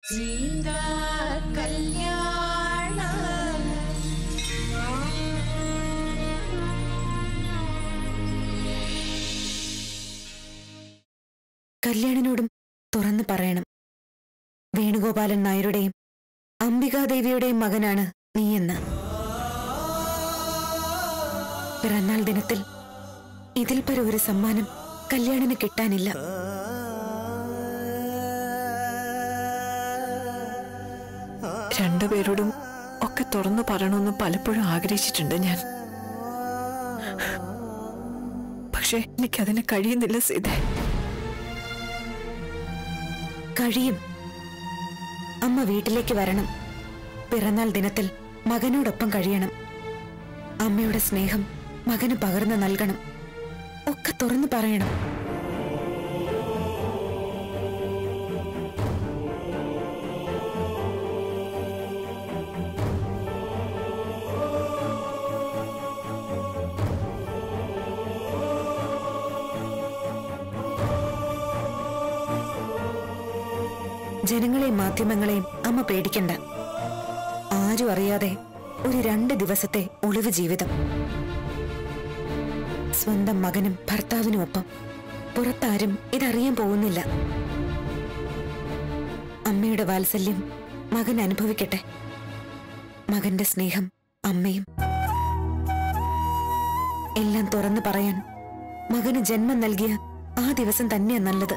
സീതാ കല്യാണം. കല്യാണിനോടും തുറന്നു പറയണം. വേണുഗോപാലൻ നായരുടെയും അംബികാദേവിയുടെയും മകനാണ് നീയെന്ന്. പിറന്നാൾ ദിനത്തിൽ ഇതിൽ പരം ഒരു സമ്മാനം കല്യാണിന് കിട്ടാനില്ല. രണ്ടുപേരോടും ഒക്കെ തുറന്നു പറയണമെന്ന് പലപ്പോഴും ആഗ്രഹിച്ചിട്ടുണ്ട് ഞാൻ. പക്ഷെ എനിക്കതിന് കഴിയുന്നില്ല സീതേ. കഴിയും. അമ്മ വീട്ടിലേക്ക് വരണം. പിറന്നാൾ ദിനത്തിൽ മകനോടൊപ്പം കഴിയണം. അമ്മയുടെ സ്നേഹം മകന് പകർന്നു നൽകണം. ഒക്കെ തുറന്നു പറയണം. ജനങ്ങളെയും മാധ്യമങ്ങളെയും അമ്മ പേടിക്കണ്ട. ആരും അറിയാതെ ഒരു 2 ദിവസത്തെ ഒളിവ് ജീവിതം. സ്വന്തം മകനും ഭർത്താവിനുമൊപ്പം. പുറത്താരും ഇതറിയാൻ പോകുന്നില്ല. അമ്മയുടെ വാത്സല്യം മകൻ അനുഭവിക്കട്ടെ. മകന്റെ സ്നേഹം അമ്മയും. എല്ലാം തുറന്നു പറയാൻ മകന് ജന്മം നൽകിയ ആ ദിവസം തന്നെയാ നല്ലത്.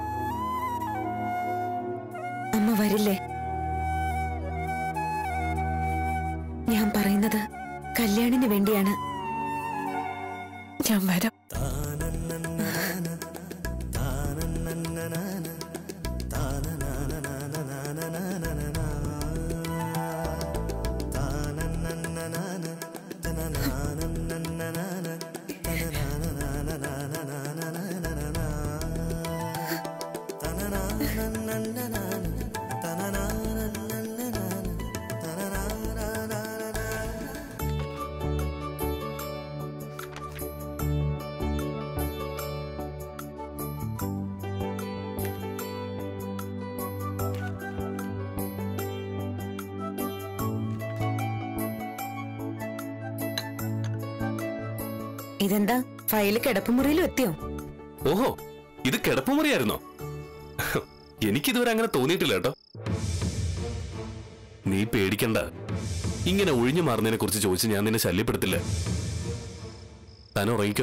അമ്മ വരില്ലേ? ഞാൻ പറയുന്നത് കല്യാണിന് വേണ്ടിയാണ്. ഞാൻ വരാം. ഇതെന്താ ഫയല് കിടപ്പുമുറിയിലും എത്തിയോ? ഓഹോ, ഇത് കിടപ്പുമുറിയായിരുന്നോ? എനിക്കിതുവരെ അങ്ങനെ തോന്നിയിട്ടില്ല കേട്ടോ. നീ പേടിക്കണ്ട. ഇങ്ങനെ ഒഴിഞ്ഞു മാറുന്നതിനെ കുറിച്ച് ചോദിച്ച് ഞാൻ നിന്നെ ശല്യപ്പെടുത്തില്ല. താൻ ഉറങ്ങിക്കോ.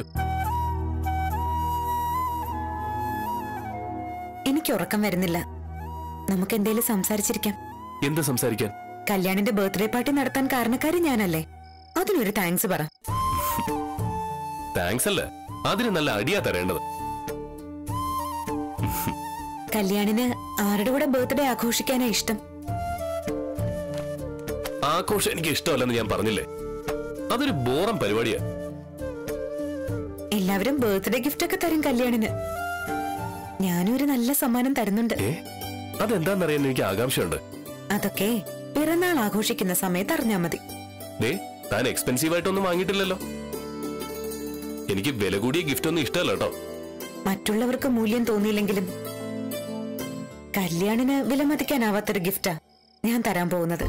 എനിക്ക് ഉറക്കം വരുന്നില്ല. നമുക്ക് എന്തേലും സംസാരിച്ചിരിക്കാം. എന്താ സംസാരിക്കാൻ? കല്യാണിന്റെ ബർത്ത്ഡേ പാർട്ടി നടത്താൻ കാരണക്കാരി ഞാനല്ലേ? അതിനൊരു താങ്ക്സ് പറ. താങ്ക്സ് അല്ല, അതിന് നല്ല അടിയാ തരേണ്ടത്. കല്യാണിന് ആരുടെ കൂടെ ബർത്ത്ഡേ ആഘോഷിക്കാനാ ഇഷ്ടം? ആഘോഷം എനിക്ക് ഇഷ്ടമല്ലെന്ന് ഞാൻ പറഞ്ഞില്ലേ. അതൊരു ബോറം പരിപാടിയാ. എല്ലാവരും ബർത്ത്ഡേ ഗിഫ്റ്റ് ഒക്കെ തരും കല്യാണിന്. ഞാനും ഒരു നല്ല സമ്മാനം തരുന്നുണ്ട്. അതെന്താന്നറിയാൻ എനിക്ക് ആകാംക്ഷയുണ്ട്. അതൊക്കെ പിറന്നാൾ ആഘോഷിക്കുന്ന സമയത്ത് അറിഞ്ഞാ മതി. താൻ എക്സ്പെൻസീവ് ആയിട്ടൊന്നും വാങ്ങിയിട്ടില്ലല്ലോ. എനിക്ക് വില കൂടിയ ഗിഫ്റ്റ് ഒന്നും ഇഷ്ടമല്ല കേട്ടോ. മറ്റുള്ളവർക്ക് മൂല്യം തോന്നിയില്ലെങ്കിലും കല്യാണിന് വിലമതിക്കാനാവാത്തൊരു ഗിഫ്റ്റാ ഞാൻ തരാൻ പോകുന്നത്.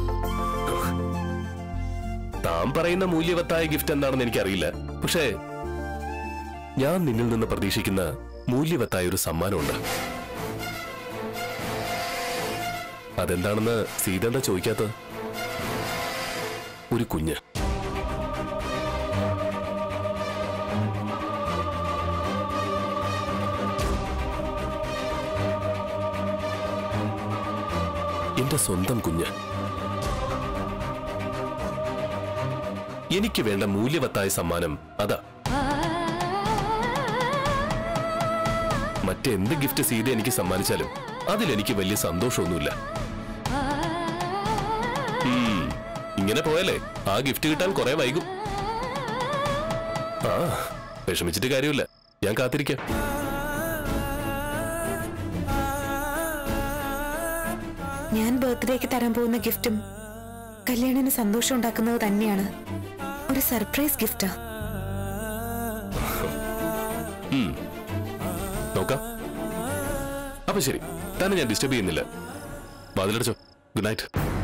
താൻ പറയുന്ന മൂല്യവത്തായ ഗിഫ്റ്റ് എന്താണെന്ന് എനിക്കറിയില്ല. പക്ഷേ ഞാൻ നിന്നിൽ നിന്ന് പ്രതീക്ഷിക്കുന്ന മൂല്യവത്തായ ഒരു സമ്മാനമുണ്ട്. അതെന്താണെന്ന് സീത എന്താ ചോദിക്കാത്തത്? ഒരു കുഞ്ഞ്. എന്റെ സ്വന്തം കുഞ്ഞ്. എനിക്ക് വേണ്ട മൂല്യവത്തായ സമ്മാനം അതാ. മറ്റെന്ത് ഗിഫ്റ്റ് സീത എനിക്ക് സമ്മാനിച്ചാലും അതിലെനിക്ക് വലിയ സന്തോഷമൊന്നുമില്ല. ഇങ്ങനെ പോയാലേ ആ ഗിഫ്റ്റ് കിട്ടാൻ കുറെ വൈകും. വിഷമിച്ചിട്ട് കാര്യമില്ല, ഞാൻ കാത്തിരിക്കാം. ഞാൻ ബർത്ത്ഡേക്ക് തരാൻ പോകുന്ന ഗിഫ്റ്റും കല്യാണിന് സന്തോഷം ഉണ്ടാക്കുന്നത് തന്നെയാണ്. ഒരു സർപ്രൈസ് ഗിഫ്റ്റാ. നോക്കാം. അപ്പൊ ശരി, തന്നെ ഞാൻ ഡിസ്റ്റർബ് ചെയ്യുന്നില്ല. വാതിലടച്ചോ. Good night.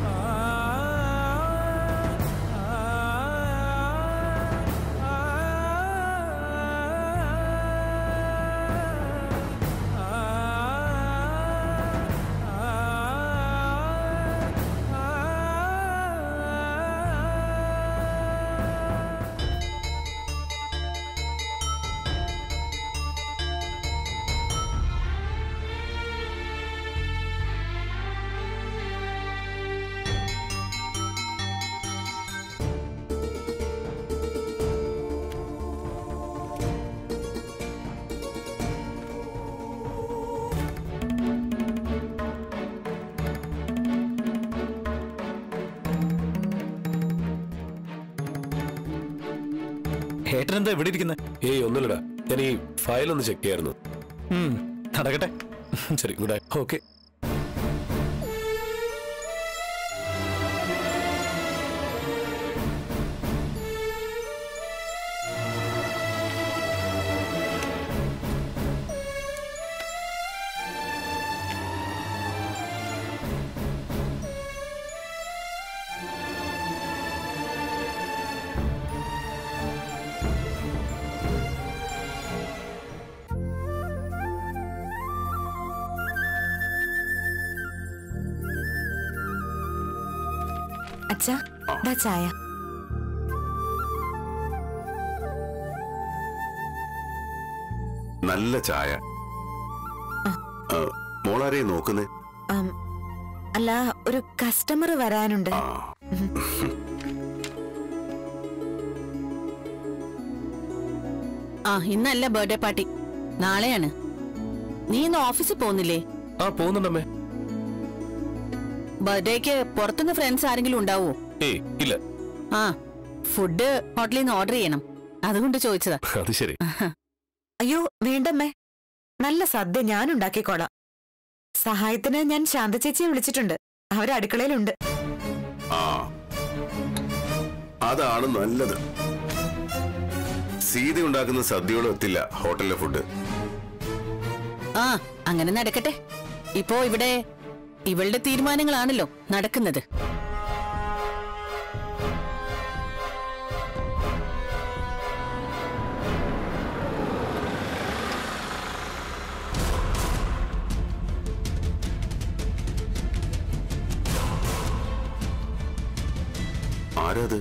ഏട്ടനെന്താ ഇവിടെ ഇരിക്കുന്നത്? ഏയ് ഒന്നുമില്ലടാ, ഞാൻ ഈ ഫയൽ ഒന്ന് ചെക്ക് ചെയ്യായിരുന്നു. നടക്കട്ടെ. ശരി, ഗുഡ് നൈറ്റ്. ഓക്കെ. അച്ഛാ, ദാ ചായ. നല്ല ചായ. മോളാരെ നോക്കുന്നേ? അല്ല, ഒരു കസ്റ്റമർ വരാനുണ്ട്. ഇന്നല്ല ബർത്ത്ഡേ പാർട്ടി, നാളെയാണ്. നീ ഇന്ന് ഓഫീസിൽ പോകുന്നില്ലേ? പോകുന്നുണ്ടമ്മേ. ബർത്ത്ഡേക്ക് പുറത്തുനിന്ന് ഫ്രണ്ട്സ് ആരെങ്കിലും ഉണ്ടാവോ? ഏയ് ഇല്ല. ഫുഡ് ഹോട്ടലിൽ നിന്ന് ഓർഡർ ചെയ്യണം, അതുകൊണ്ട് ചോദിച്ചതാ. അത് ശരി. അയ്യോ വേണ്ടമ്മേ, നല്ല സദ്യ ഞാൻ ഉണ്ടാക്കിക്കോളാം. സഹായത്തിന് ഞാൻ ശാന്ത ചേച്ചിയെ വിളിച്ചിട്ടുണ്ട്, അവർ അടുക്കളയിലുണ്ട്. അതാണ് നല്ലത്. സീത ഉണ്ടാക്കുന്ന സദ്യയോളം എത്തില്ല ഹോട്ടലിലെ ഫുഡ്. അങ്ങനെ നടക്കട്ടെ. ഇപ്പോ ഇവിടെ ഇവളുടെ തീരുമാനങ്ങളാണല്ലോ നടക്കുന്നത്. ആരാത്?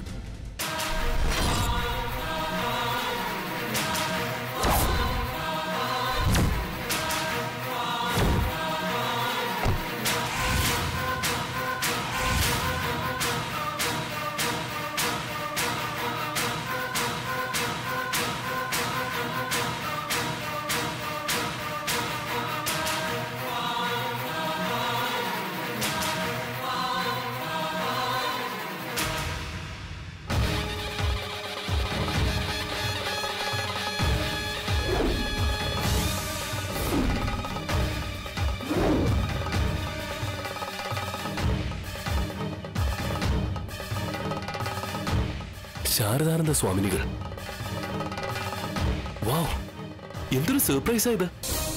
ശാരദാനന്ദ സ്വാമിനികൾ. വാവ്, എന്തൊരു സർപ്രൈസാ ഇത്.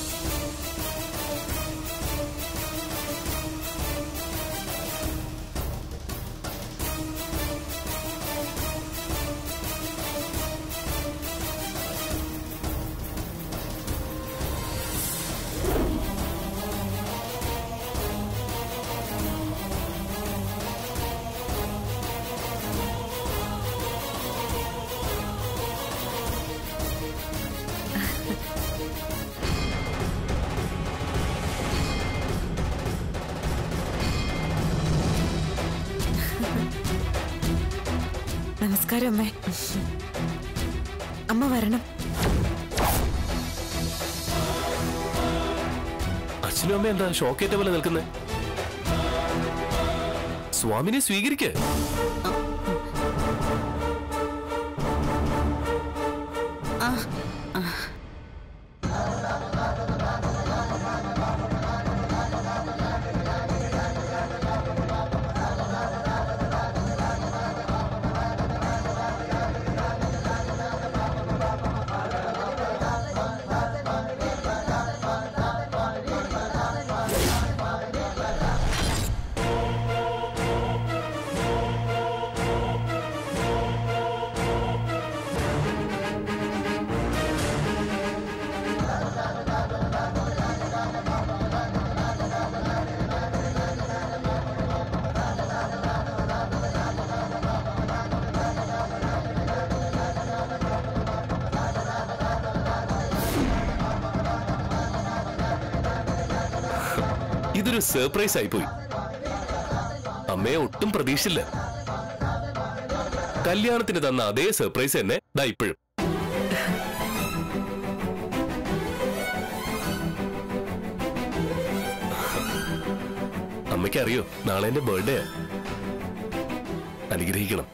നമസ്കാരം അമ്മേ. അമ്മ വരണം. അച്ഛനും അമ്മ എന്താ ഷോക്കേറ്റ പോലെ നിൽക്കുന്നേ? സ്വാമിനെ സ്വീകരിക്കേ. ഇതൊരു സർപ്രൈസ് ആയിപ്പോയി. അമ്മയെ ഒട്ടും പ്രതീക്ഷിച്ചില്ല. കല്യാണത്തിന് തന്ന അതേ സർപ്രൈസ് തന്നെ ദാ ഇപ്പോഴും. അമ്മയ്ക്കറിയോ നാളെ എന്റെ ബർത്ത്ഡേ. അനുഗ്രഹിക്കണം.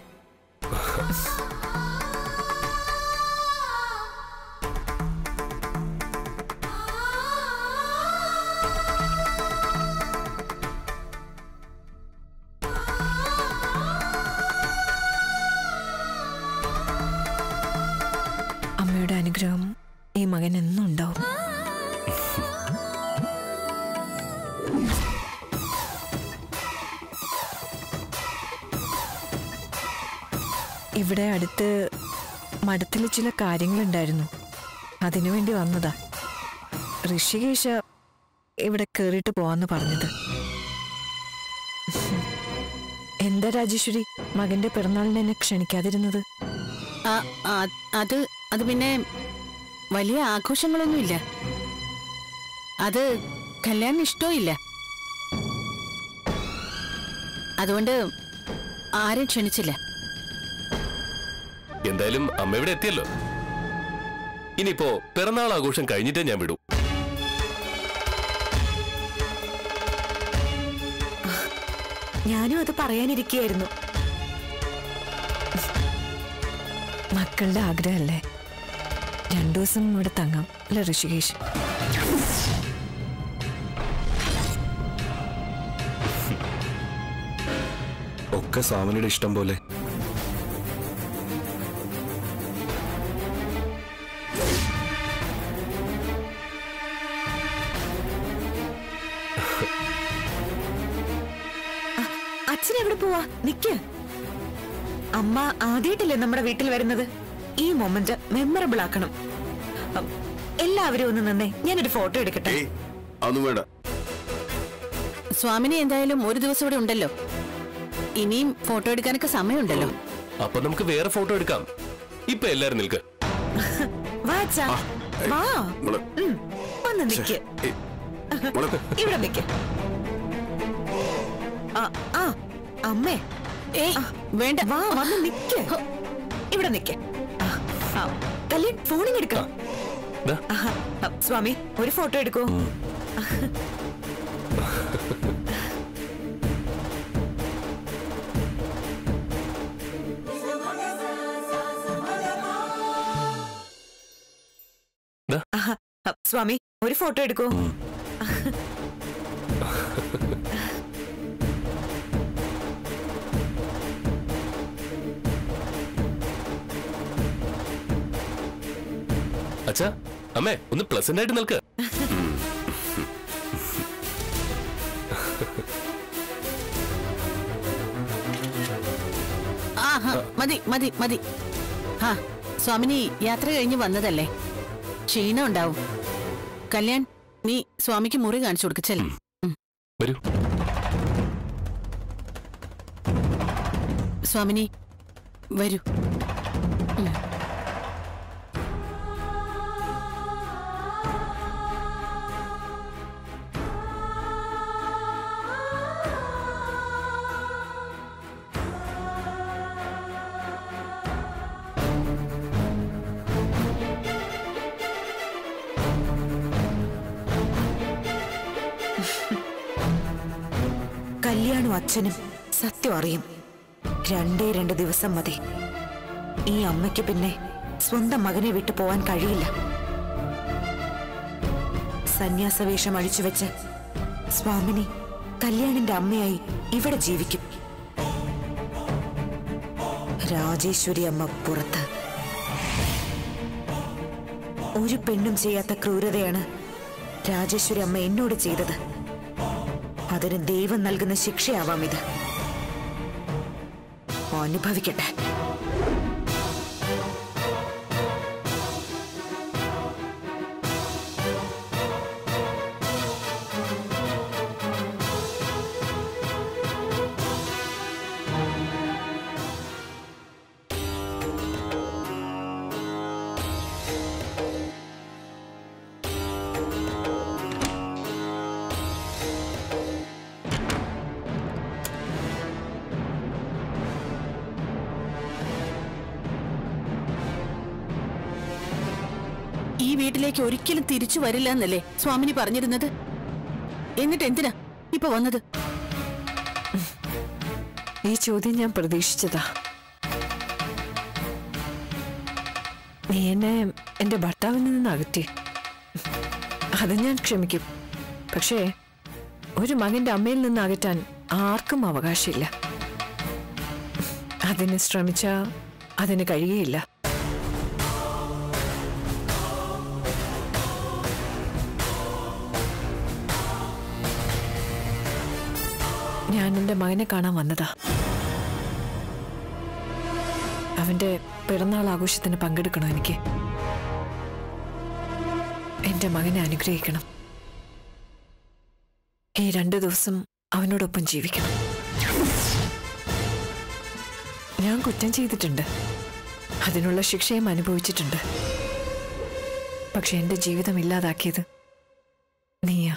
അമ്മയുടെ അനുഗ്രഹം ഈ മകൻ എന്നും ഉണ്ടാവും. ഇവിടെ അടുത്ത് മഠത്തിൽ ചില കാര്യങ്ങളുണ്ടായിരുന്നു, അതിനുവേണ്ടി വന്നതാ. ഋഷികേശ ഇവിടെ കേറിയിട്ട് പോവാന്ന് പറഞ്ഞത്. എന്താ രാജേശ്വരി മകന്റെ പിറന്നാളിന് എന്നെ ക്ഷണിക്കാതിരുന്നത്? അത് പിന്നെ വലിയ ആഘോഷങ്ങളൊന്നുമില്ല. അത് കല്യാണം ഇഷ്ടമില്ല. അതുകൊണ്ട് ആരും ക്ഷണിച്ചില്ല. എന്തായാലും അമ്മ ഇവിടെ എത്തിയല്ലോ. ഇനിയിപ്പോ പിറന്നാൾ ആഘോഷം കഴിഞ്ഞിട്ടേ ഞാൻ വിടൂ. ഞാനും അത് പറയാനിരിക്കുകയായിരുന്നു. മക്കളുടെ ആഗ്രഹമല്ലേ, 2 ദിവസം ഇവിടെ തങ്ങാം അല്ലെ ഋഷികേശ്? ഒക്കെ സ്വാമിനിയുടെ ഇഷ്ടം പോലെ. അച്ഛൻ എവിടെ പോവാ? നിക്ക്. അമ്മ ആദ്യമായിട്ടല്ലേ നമ്മുടെ വീട്ടിൽ വരുന്നത്. ഈ മൊമെന്റ് മെമ്മറബിൾ ആക്കണം. എല്ലാവരും ഒന്ന് നിന്നേ, ഞാനൊരു ഫോട്ടോ എടുക്കട്ടെ. അതൊന്നും വേണ്ട. സ്വാമിനി എന്തായാലും ഒരു ദിവസം ഇവിടെ ഉണ്ടല്ലോ. ഇനിയും ഫോട്ടോ എടുക്കാനൊക്കെ സമയമുണ്ടല്ലോ. അപ്പൊ നമുക്ക് വേറെ ഫോട്ടോ എടുക്കാം. ഇപ്പൊ എല്ലാരും നിൽക്ക്. വാ അച്ഛാ, വാ. വന്ന് നിക്ക്. ഇവിടെ നിക്ക്. അമ്മേ, വേണ്ട, വാ, വന്ന് നിക്ക്. ഇവിടെ നിക്ക്. കല്യാൺ ഫോണിങ് എടുക്കാം. സ്വാമി ഒരു ഫോട്ടോ എടുക്കൂ. സ്വാമി ഒരു ഫോട്ടോ എടുക്കൂ. അച്ഛാ, അമ്മേ ഒന്ന് പ്ലസന്റ് ആയിട്ട് നിൽക്ക്. മതി മതി മതി. സ്വാമിനി യാത്ര കഴിഞ്ഞ് വന്നതല്ലേ, ക്ഷീണം ഉണ്ടാവും. കല്യാൺ, നീ സ്വാമിക്ക് മുറി കാണിച്ചു കൊടുക്കച്ചല്ലേ. വരൂ. സ്വാമിനി വരൂ. കല്യാണും അച്ഛനും സത്യം അറിയും. 2 ദിവസം മതി. ഈ അമ്മയ്ക്ക് പിന്നെ സ്വന്തം മകനെ വിട്ടു പോവാൻ കഴിയില്ല. സന്യാസവേഷം അഴിച്ചുവെച്ച് സ്വാമിനി കല്യാണിന്റെ അമ്മയായി ഇവിടെ ജീവിക്കും. രാജേശ്വരി അമ്മ പുറത്ത്. ഒരു പെണ്ണും ചെയ്യാത്ത ക്രൂരതയാണ് രാജേശ്വരി അമ്മ എന്നോട് ചെയ്തത്. അതിന് ദൈവം നൽകുന്ന ശിക്ഷയാവാം ഇത്. അനുഭവിക്കട്ടെ. ഈ വീട്ടിലേക്ക് ഒരിക്കലും തിരിച്ചു വരില്ല എന്നല്ലേ സ്വാമിനി പറഞ്ഞിരുന്നത്? എന്നിട്ട് എന്തിനാ ഇപ്പൊ വന്നത്? ഈ ചോദ്യം ഞാൻ പ്രതീക്ഷിച്ചതാ. നീ എന്നെ എന്റെ ഭർത്താവിൽ നിന്ന് അകറ്റി, അത് ഞാൻ ക്ഷമിക്കും. പക്ഷേ ഒരു മകന്റെ അമ്മയിൽ നിന്ന് അകറ്റാൻ ആർക്കും അവകാശമില്ല. അതിന് ശ്രമിച്ചാ അതിന് കഴിയുകയില്ല. ഞാൻ എന്റെ മകനെ കാണാൻ വന്നതാ. അവന്റെ പിറന്നാൾ ആഘോഷത്തിന് പങ്കെടുക്കണം. എനിക്ക് എന്റെ മകനെ അനുഗ്രഹിക്കണം. ഈ 2 ദിവസം അവനോടൊപ്പം ജീവിക്കണം. ഞാൻ കുറ്റം ചെയ്തിട്ടുണ്ട്, അതിനുള്ള ശിക്ഷയും അനുഭവിച്ചിട്ടുണ്ട്. പക്ഷെ എന്റെ ജീവിതം ഇല്ലാതാക്കിയത് നീയാ.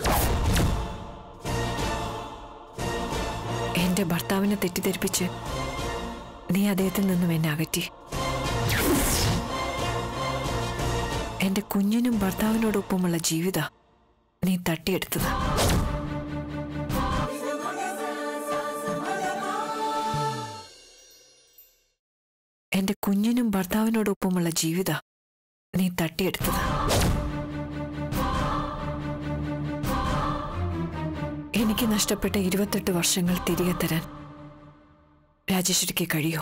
എന്റെ ഭർത്താവിനെ തെറ്റിദ്ധരിപ്പിച്ച് നീ അദ്ദേഹത്തിൽ നിന്നും എന്നെ അകറ്റി. എന്റെ കുഞ്ഞിനും ഭർത്താവിനോടൊപ്പമുള്ള ജീവിത നീ തട്ടിയെടുത്തത്. എന്റെ കുഞ്ഞിനും ഭർത്താവിനോടൊപ്പമുള്ള ജീവിത നീ തട്ടിയെടുത്തത്. എനിക്ക് നഷ്ടപ്പെട്ട 28 വർഷങ്ങൾ തിരികെ തരാൻ രാജേശ്വരിക്ക് കഴിയോ?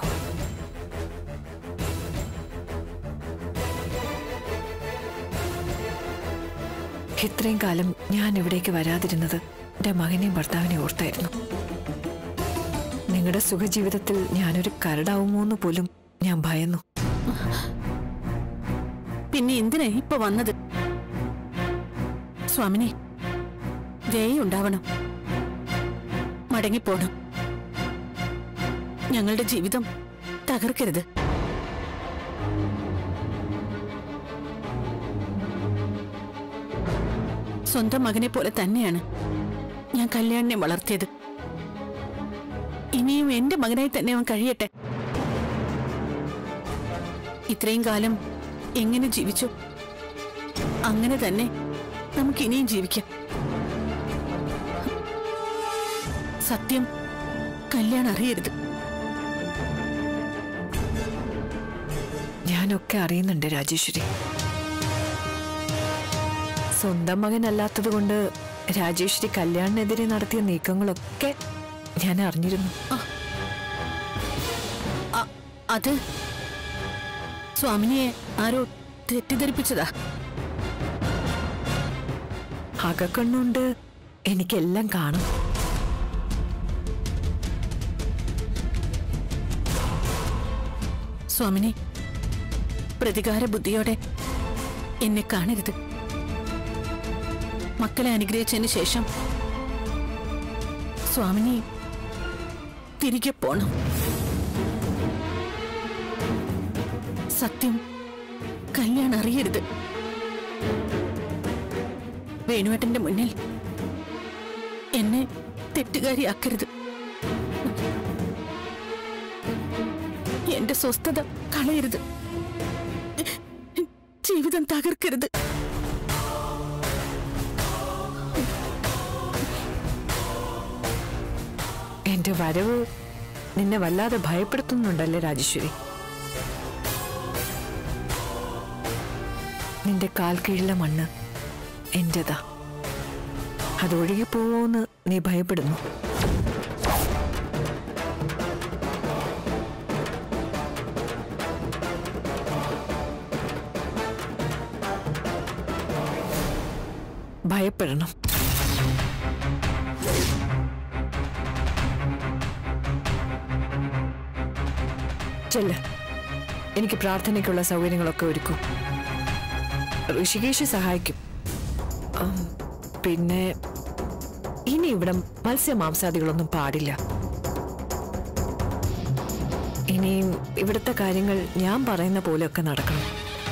ഇത്രയും കാലം ഞാൻ ഇവിടേക്ക് വരാതിരുന്നത് എന്റെ മകനെയും ഭർത്താവിനെയും ഓർത്തായിരുന്നു. നിങ്ങളുടെ സുഖജീവിതത്തിൽ ഞാനൊരു കരടാവുമോന്ന് പോലും ഞാൻ ഭയന്നു. പിന്നെ എന്തിനാ ഇപ്പൊ വന്നത്? സ്വാമിനി, ദയുണ്ടാവണം, മടങ്ങിപ്പോണം. ഞങ്ങളുടെ ജീവിതം തകർക്കരുത്. സ്വന്തം മകനെ പോലെ തന്നെയാണ് ഞാൻ കല്യാണിനെ വളർത്തിയത്. ഇനിയും എന്റെ മകനായി തന്നെ അവൻ കഴിയട്ടെ. ഇത്രയും കാലം എങ്ങനെ ജീവിച്ചു അങ്ങനെ തന്നെ നമുക്ക് ഇനിയും ജീവിക്കാം. സത്യം കല്യാൺ അറിയരുത്. ഞാനൊക്കെ അറിയുന്നുണ്ട് രാജേശ്വരി. സ്വന്തം മകനല്ലാത്തത് കൊണ്ട് രാജേശ്വരി കല്യാണിനെതിരെ നടത്തിയ നീക്കങ്ങളൊക്കെ ഞാൻ അറിഞ്ഞിരുന്നു. അത് സ്വാമിനിയെ ആരോ തെറ്റിദ്ധരിപ്പിച്ചതാ. അകക്കണ്ണുണ്ട് എനിക്കെല്ലാം കാണും. സ്വാമിനി, പ്രതികാര ബുദ്ധിയോടെ എന്നെ കാണരുത്. മക്കളെ അനുഗ്രഹിച്ചതിന് ശേഷം സ്വാമിനി തിരികെ പോണം. സത്യം കല്യാൺ അറിയരുത്. വേണുവേട്ടന്റെ മുന്നിൽ എന്നെ തെറ്റുകാരിയാക്കരുത്. എന്റെ സ്വസ്ഥത കളയരുത്. ജീവിതം തകർക്കരുത്. എന്റെ വരവ് നിന്നെ വല്ലാതെ ഭയപ്പെടുത്തുന്നുണ്ടല്ലേ രാജേശ്വരി? നിന്റെ കാൽ കീഴിലെ മണ്ണ് എന്റേതാ. അതൊഴുകി പോവോന്ന് നീ ഭയപ്പെടുന്നു. ഭയപ്പെടണം. ചെല്ല്, എനിക്ക് പ്രാർത്ഥനയ്ക്കുള്ള സൗകര്യങ്ങളൊക്കെ ഒരുക്കും. ഋഷികേശ് സഹായിക്കും. പിന്നെ ഇനി ഇവിടെ മത്സ്യമാംസാദികളൊന്നും പാടില്ല. ഇനിയും ഇവിടുത്തെ കാര്യങ്ങൾ ഞാൻ പറയുന്ന പോലെയൊക്കെ നടക്കണം.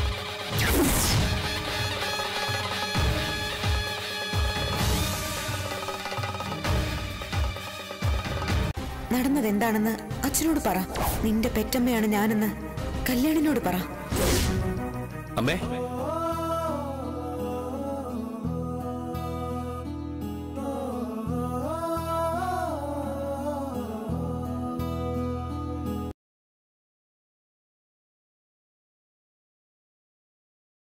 നടന്നത് എന്താണെന്ന് അച്ഛനോട് പറ. നിന്റെ പെറ്റമ്മയാണ് ഞാനെന്ന് കല്യാണിനോട് പറ. അമ്മേ,